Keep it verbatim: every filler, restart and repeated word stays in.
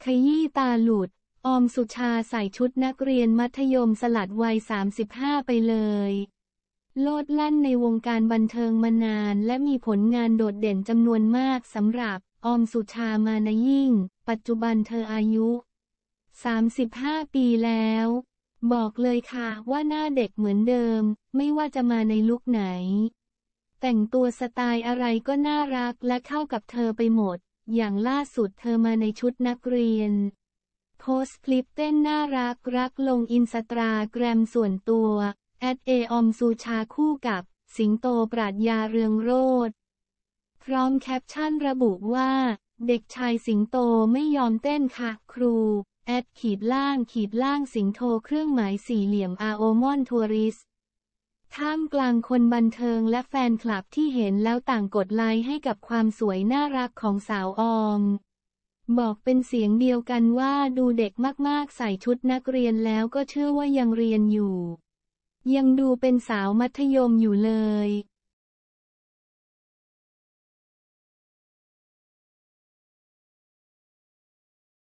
ยี้ตาหลุดออมสุชาใส่ชุดนักเรียนมัธยมสลัดวัยสามสิบห้าไปเลยโลดแล่นในวงการบันเทิงมานานและมีผลงานโดดเด่นจำนวนมากสำหรับออมสุชามานยิ่งปัจจุบันเธออายุสามสิบห้าปีแล้วบอกเลยค่ะว่าหน้าเด็กเหมือนเดิมไม่ว่าจะมาในลุคไหนแต่งตัวสไตล์อะไรก็น่ารักและเข้ากับเธอไปหมดอย่างล่าสุดเธอมาในชุดนักเรียนโพสต์คลิปเต้นน่ารักรักลงอินสตาแกรมส่วนตัวแอดเอออมสุชาคู่กับสิงโตปราชญาเรืองโรจน์พร้อมแคปชั่นระบุว่าเด็กชายสิงโตไม่ยอมเต้นค่ะครูแอดขีดล่างขีดล่างสิงโตเครื่องหมายสี่เหลี่ยมอาโอมอนทัวริสท่ามกลางคนบันเทิงและแฟนคลับที่เห็นแล้วต่างกดไลค์ให้กับความสวยน่ารักของสาวออมบอกเป็นเสียงเดียวกันว่าดูเด็กมากๆใส่ชุดนักเรียนแล้วก็เชื่อว่ายังเรียนอยู่ยังดูเป็นสาวมัธยมอยู่เลย